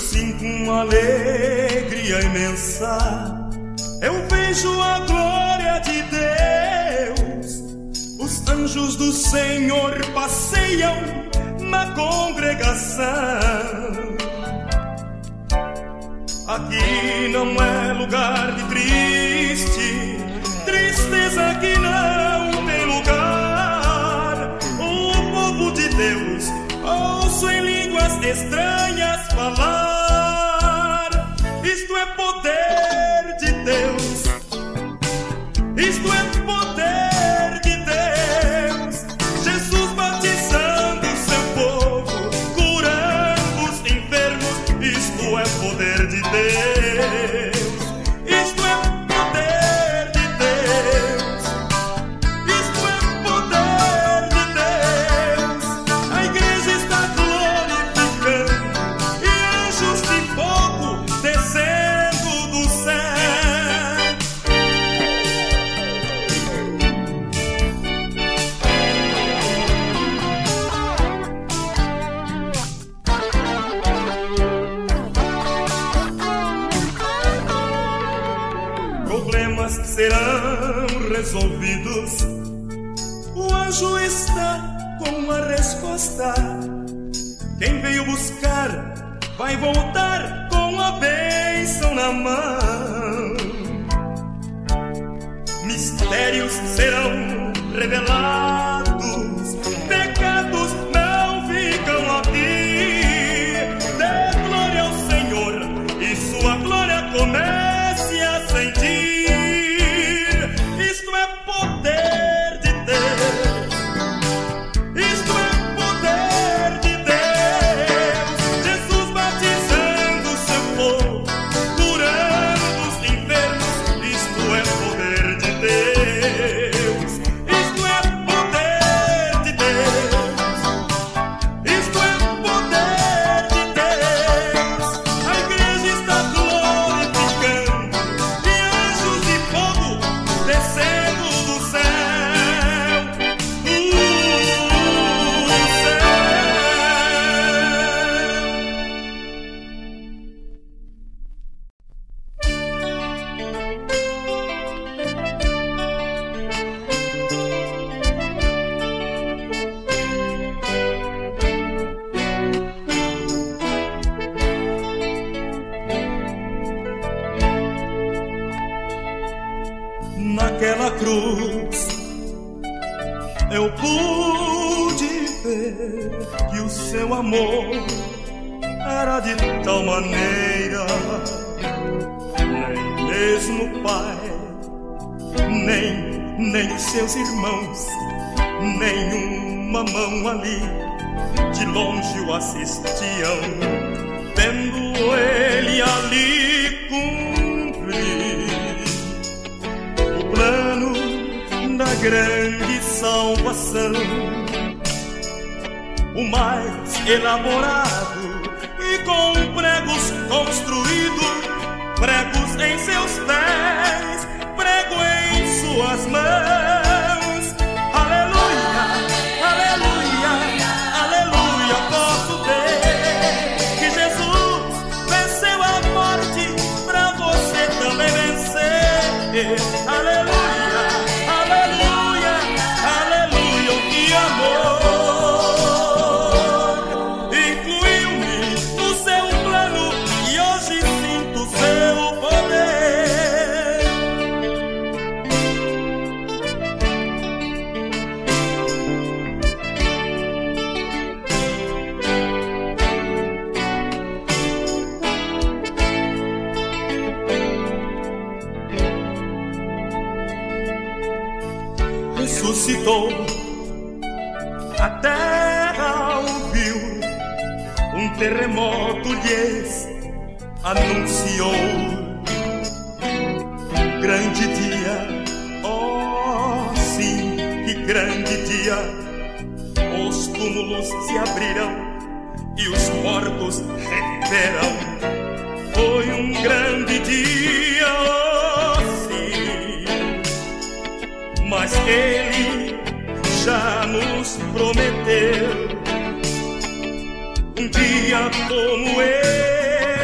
sinto uma alegria imensa. Eu vejo a glória de Deus. Os anjos do Senhor passeiam na congregação. Aqui não é lugar de tristeza aqui não tem lugar. O povo de Deus ouço em línguas estranhas falar. Isto é poder de Deus. Isto é poder de Deus. Jesus batizando seu povo, curando os enfermos. Isto é poder de Deus. Isto é poder de Deus. Isto é poder de Deus. A igreja está glorificando e anjos de fogo descendo do céu. Problemas serão resolvidos. O anjo está com a resposta. Quem veio buscar vai voltar com a bênção na mão. Mistérios serão revelados. Pecados não ficam aqui. Dê glória ao Senhor e sua glória comece a sentir. Isto é poder de Deus. Isto é poder de Deus. Jesus batizando seu povo, curando os enfermos. Isto é poder de Deus. Isto é poder de Deus. Isto é poder de Deus. A igreja está glorificando e anjos de fogo descendo do céu. Naquela cruz eu pude ver que o seu amor era de tal maneira. Nem mesmo o Pai, nem os seus irmãos, nenhuma mão ali de longe o assistiam, vendo ele ali cumprir o plano da grande salvação, o mais elaborado e com pregos construído, pregos em seus pés, prego em suas mãos. Aleluia, aleluia, aleluia, posso ver que Jesus venceu a morte pra você também vencer. Aleluia, aleluia, aleluia, que amor incluiu-me no seu plano e hoje sinto seu poder. Ressuscitou, a terra ouviu, um terremoto lhes anunciou. Grande dia, oh sim, que grande dia. Os túmulos se abriram e os mortos reviveram. Foi um grande dia, oh sim, mas ele já nos prometeu um dia como esse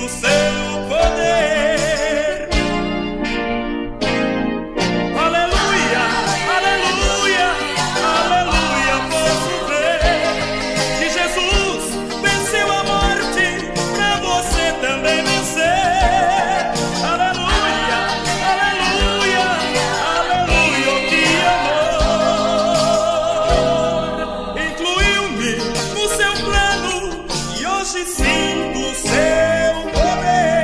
sinto seu poder. Aleluia, aleluia, aleluia, posso ver que Jesus venceu a morte pra você também vencer. Aleluia, aleluia, aleluia, que amor. Incluiu-me no seu plano e hoje sinto o seu poder.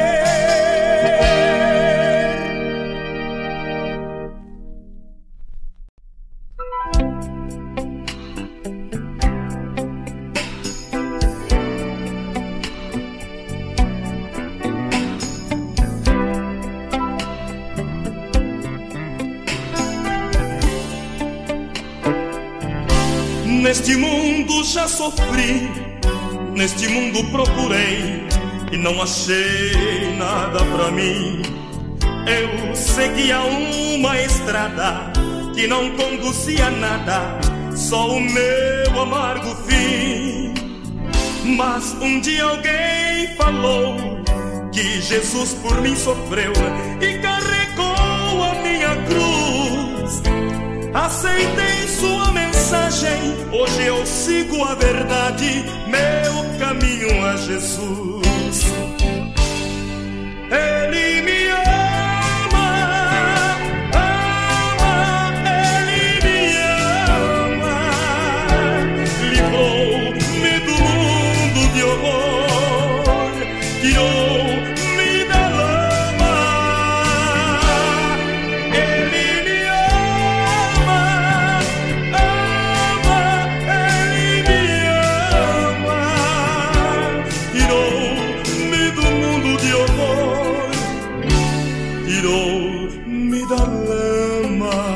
Neste mundo já sofri, neste mundo procurei e não achei nada pra mim. Eu seguia uma estrada que não conduzia a nada, só o meu amargo fim. Mas um dia alguém falou que Jesus por mim sofreu e carregou a minha cruz. Aceitei sua mensagem, hoje eu sigo a verdade, meu caminho a Jesus. Ele me ama, ama, Ele me ama. Livrou-me do mundo de horror, tirou-me da lama. Ele me ama, ama, Ele me ama. Tirou-me do mundo de horror, tirou-me da lama.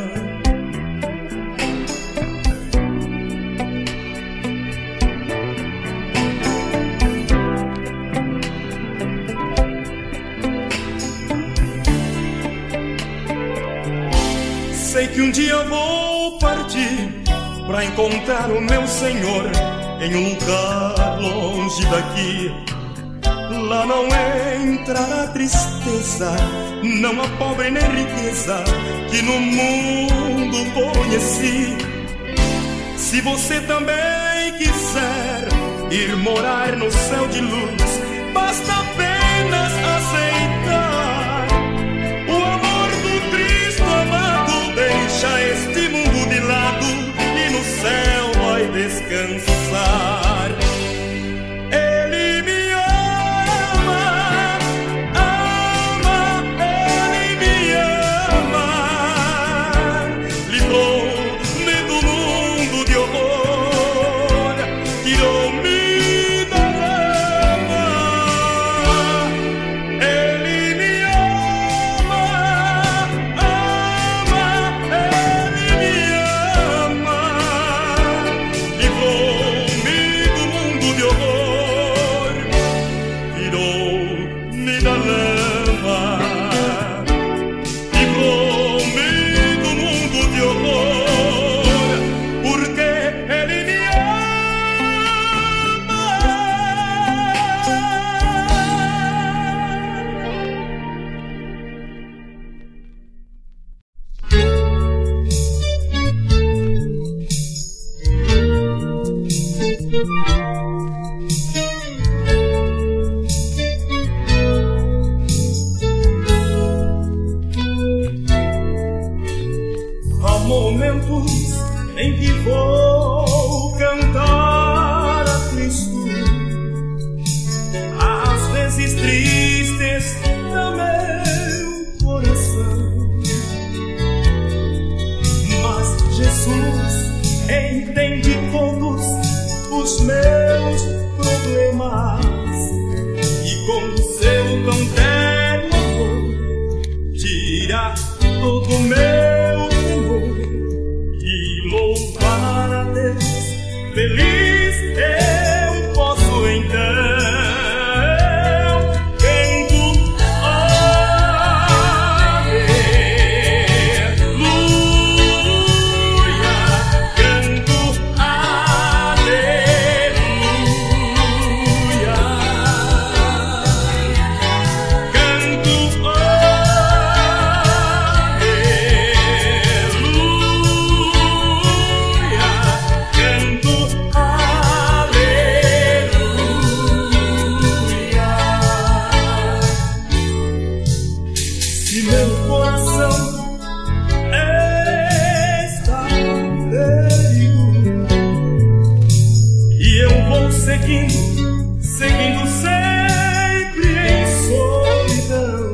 Sei que um dia eu vou partir pra encontrar o meu Senhor em um lugar longe daqui. Lá não entrará tristeza, não há pobre nem riqueza que no mundo conheci. Se você também quiser ir morar no céu de luz, basta apenas aceitar o amor do Cristo amado. Deixa este mundo de lado e no céu vai descansar. Ele me ama, ama, Ele me ama. Livrou-me do mundo de horror, tirou-me da lama. Ele me ama, ama, Ele me ama. Livrou-me do mundo de horror, tirou-me da lama. Livrou-me do mundo de horror, porque Ele me ama. Há momentos em que vou cantar a Cristo, às vezes tristes no meu coração. Mas Jesus entende todos os meus problemas e com seu tão terno amor tira todo o meu temor. E louvar a Deus, feliz eu posso então. Canto aleluia, e eu vou seguindo, seguindo sempre em solidão.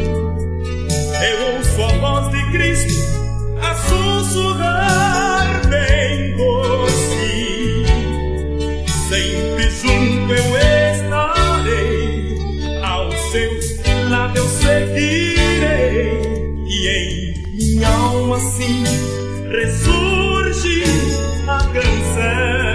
Eu ouço a voz de Cristo a sussurrar bem doce. Sempre junto eu estarei, ao seu lado eu seguirei, e em minha alma assim ressurge a canção.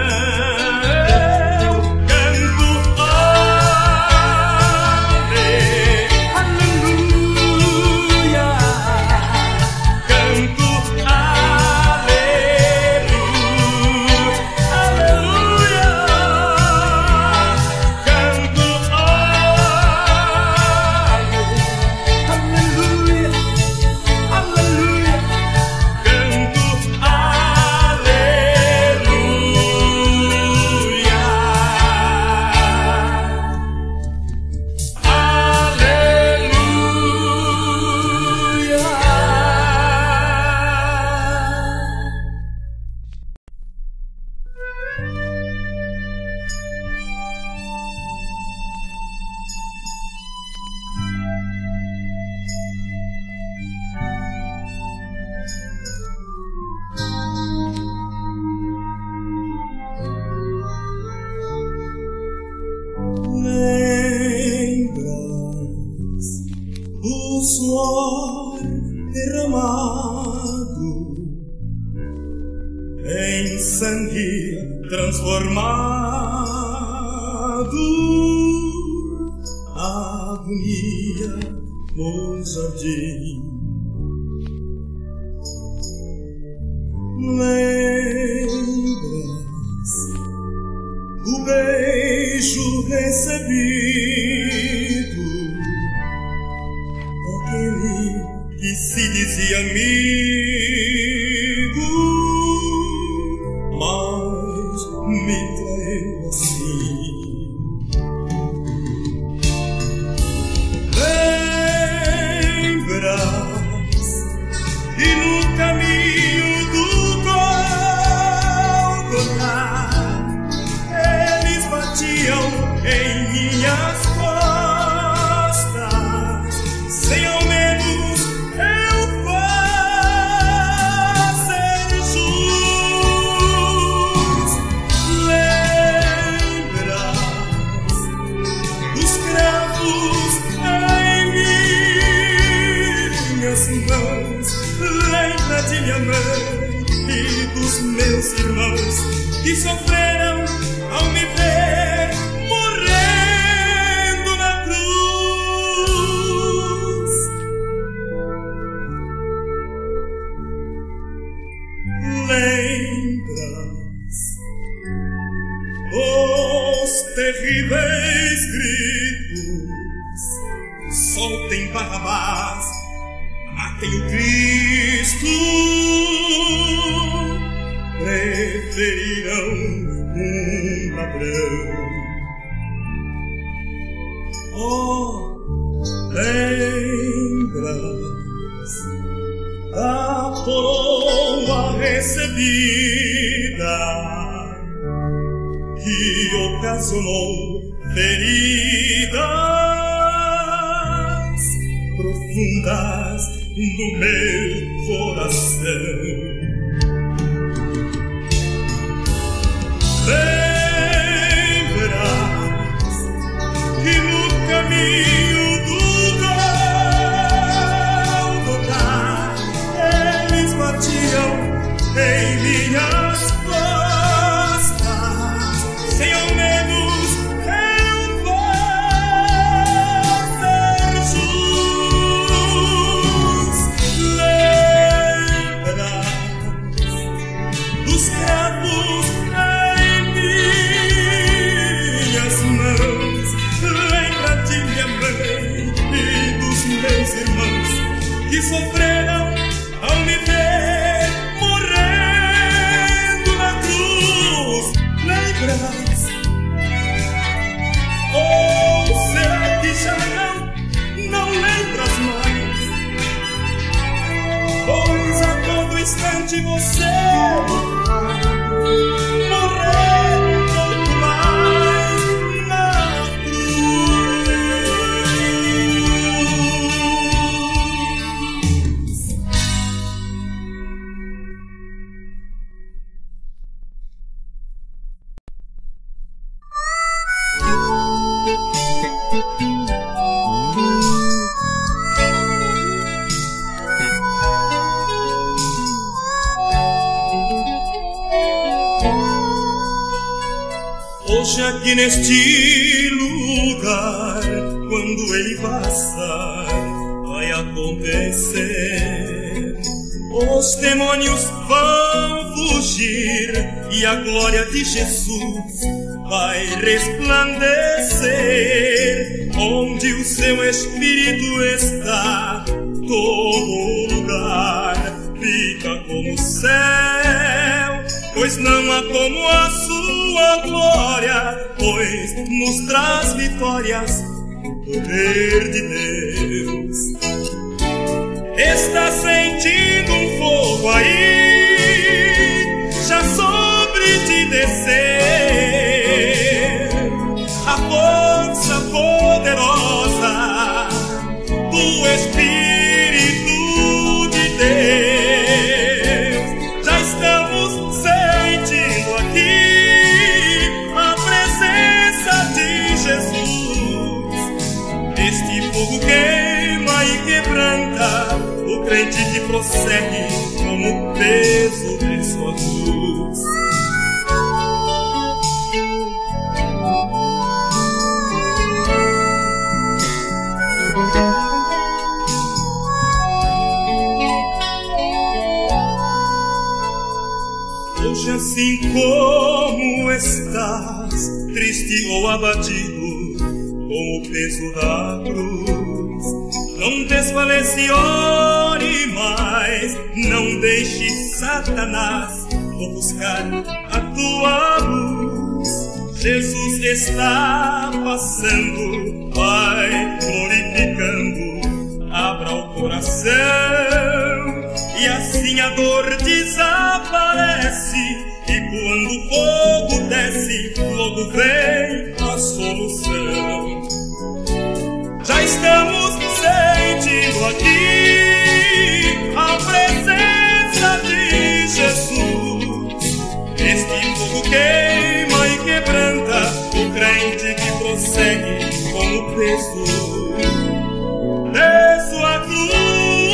Suor derramado em sangue transformado, a agonia no jardim. Lembras o beijo recebido, que se dizia amigo, mas me traiu assim. Lembras que no caminho do Gólgota eles batiam em minhas costas, sem ao menos eu fazer jus. Lembras dos cravos em minhas mãos? Lembra de minha mãe e dos meus irmãos que sofreram ao me ver morrendo na cruz. Lembras os terríveis gritos: soltem Barrabás, matem o Cristo. Preferiram um ladrão. Oh, lembras da coroa recebida que ocasionou feridas profundas no meu coração? Lembras que no caminho do Gólgota eles batiam em minhas costas, sem ao menos eu fazer jus? Lembras dos cravos em minhas mãos? Lembra de minha mãe e dos meus irmãos que sofreram ao me ver morrendo na cruz? Lembras? Ou será que já não lembras mais? Pois a todo instante você morrendo Hoje aqui neste lugar, quando ele passar, vai acontecer. Os demônios vão fugir e a glória de Jesus vai resplandecer. Onde o seu Espírito está, todo lugar fica como o céu, pois não há como a sua glória, pois nos traz vitórias o poder de Deus. Está sentindo um fogo aí, já sobre ti descer, a força poderosa do Espírito de Deus. Já estamos sentindo aqui a presença de Jesus. Este fogo queima e quebranta o crente que prossegue como o peso de sua cruz. Hoje, assim como estás, triste ou abatido com o peso da cruz, não desfalece, ore mais, não deixe Satanás ofuscar a tua luz. Jesus está passando, vai glorificando, abra o coração, e assim a dor desaparece, e quando o fogo desce, logo vem a solução. Já estamos sentindo aqui a presença de Jesus. Este fogo queima e quebranta o crente que prossegue com o peso de sua cruz.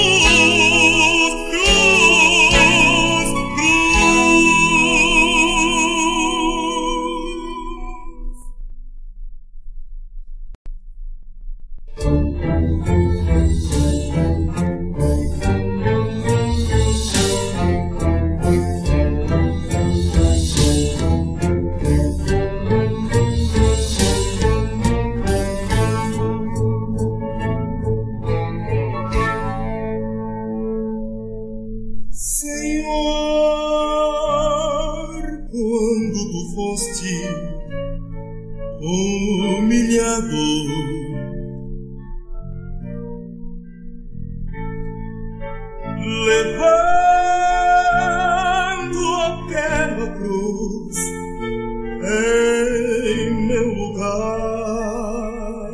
Humilhado, levando aquela cruz em meu lugar,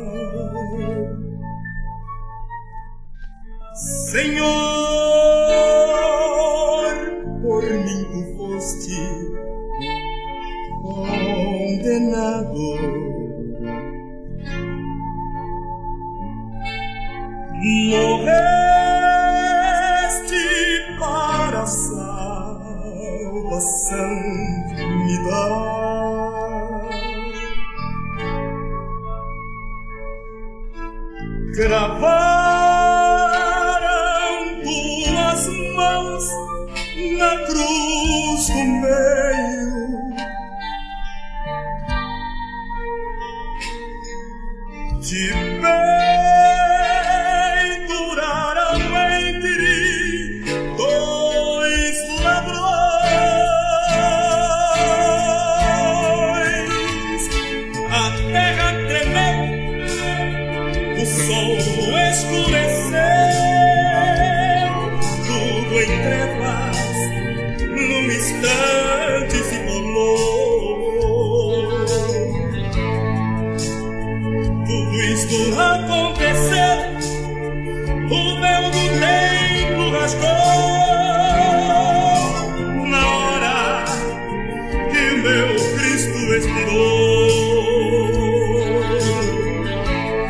Senhor, por mim tu foste condenado. Morreste para a salvação me dar. Gravaram tuas mãos na cruz do meio, te penduraram entre dois ladrões. A terra tremeu, o sol escureceu, tudo em trevas num instante se tornou. Tudo isto aconteceu, o véu do templo rasgou na hora que o meu Cristo expirou.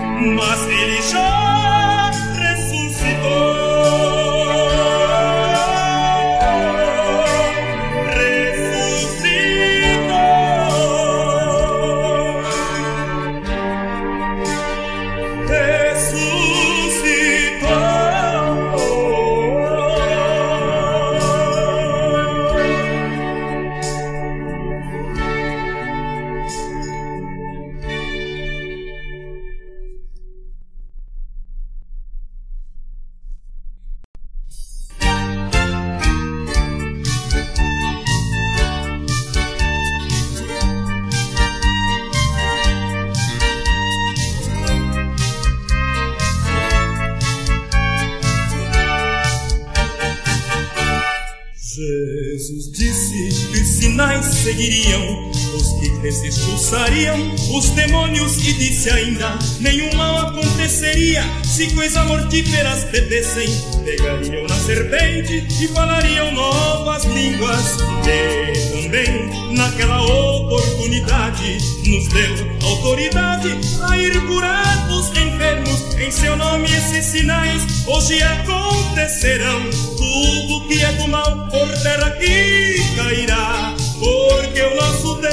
seguiriam, os que lhes expulsariam os demônios, e disse ainda: nenhum mal aconteceria se coisas mortíferas bebessem. Pegariam na serpente e falariam novas línguas. E também naquela oportunidade nos deu autoridade a ir curar os enfermos. Em seu nome esses sinais hoje acontecerão. Tudo que é do mal por terra aqui cairá, porque o nosso Deus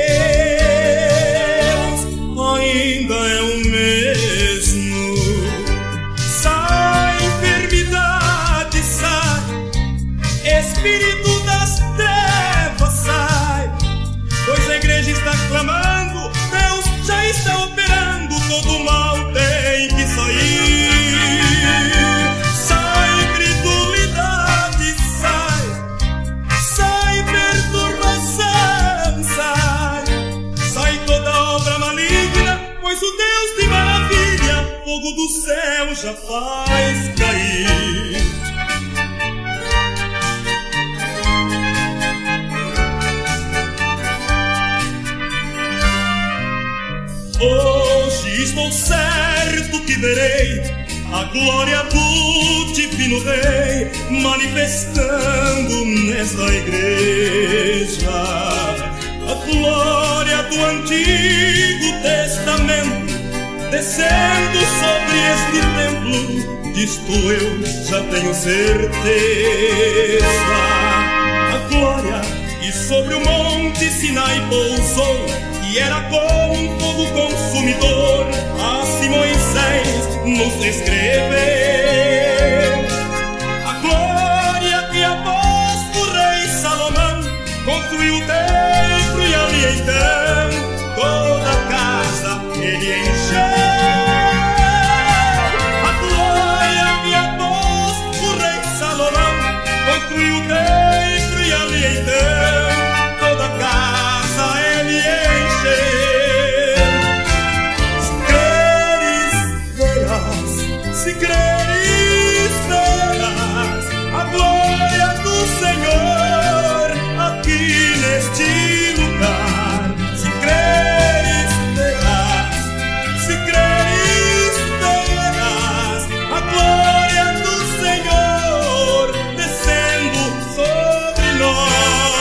ainda é o mesmo. Sai, enfermidade, sai, espírito das trevas, sai, pois a igreja está clamando, Deus já está operando, todo mal tem que sair. Sai, incredulidade, sai, perturbação, sai toda obra maligna, pois o Deus de maravilha, fogo do céu já faz cair. Hoje estou certo que verei a glória do Divino Rei manifestando nesta igreja. A glória do Antigo Testamento descendo sobre este templo, disto eu já tenho certeza. A glória que sobre o monte Sinai pousou, e era como um fogo consumidor, assim Moisés nos escreveu. A glória que após o rei Salomão construiu o templo, e ali então toda a casa ele encheu. A glória que após o rei Salomão construiu o templo, e ali então toda a casa ele encheu. Se creres, verás a glória do Senhor aqui neste lugar. Se creres, verás, se creres, verás a glória do Senhor descendo sobre nós.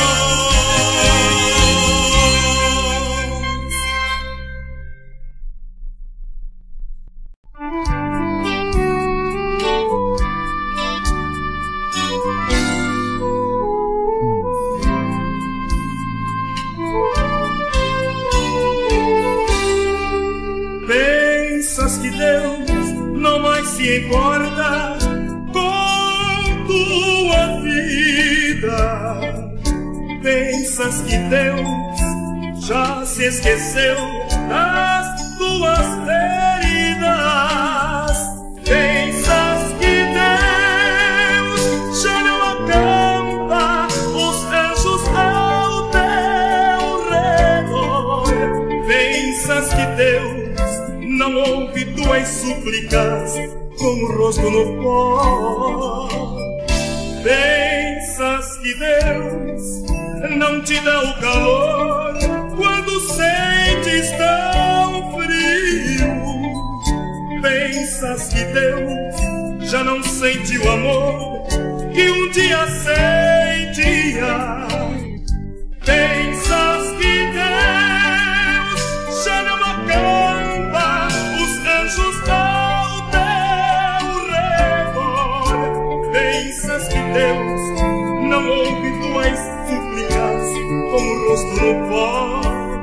Pensas que Deus não mais se importa com tua vida? Pensas que Deus já se esqueceu das tuas feridas? Pensas que Deus já não acampa os anjos ao teu redor? Pensas que Deus não ouve tuas súplicas com o rosto no pó? Pensas que Deus não te dá o calor quando sentes tão frio? Pensas que Deus já não sente o amor que um dia sentia? Pensas que Deus já não acampa os anjos ao teu redor? Pensas que Deus não ouve tuas súplicas com o rosto no pó?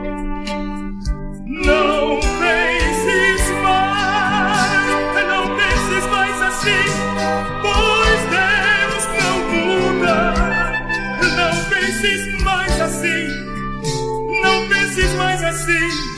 Não penses mais assim, pois Deus não muda. Não penses mais assim, não penses mais assim.